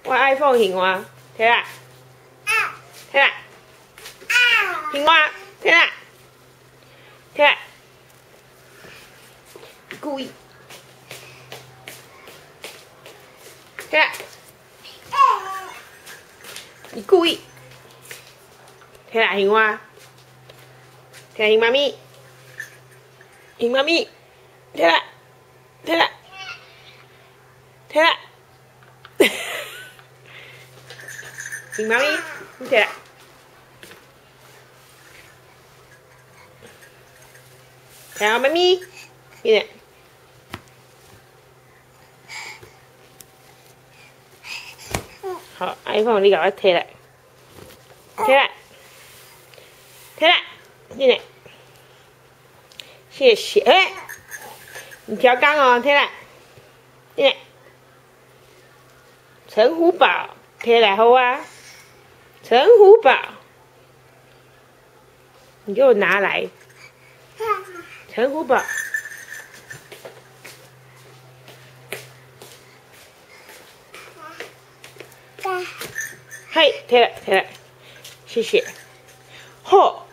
我 iPhone 行吗？摕来，摕来，行吗？摕来，摕来，故意，摕来，你故意，摕来行吗？摕来行妈咪，行妈咪，摕来，摕来，摕来。行妈咪，你摕来，摕来妈咪，你呢？好 ，iPhone 你给我摕来，摕来，摕来，你呢？谢谢，哎，你调缸哦，摕来，你呢？陈虎宝，摕来好啊。陈虎宝，你给我拿来。陈虎宝，嘿，摕来，摕来，谢谢。嚯！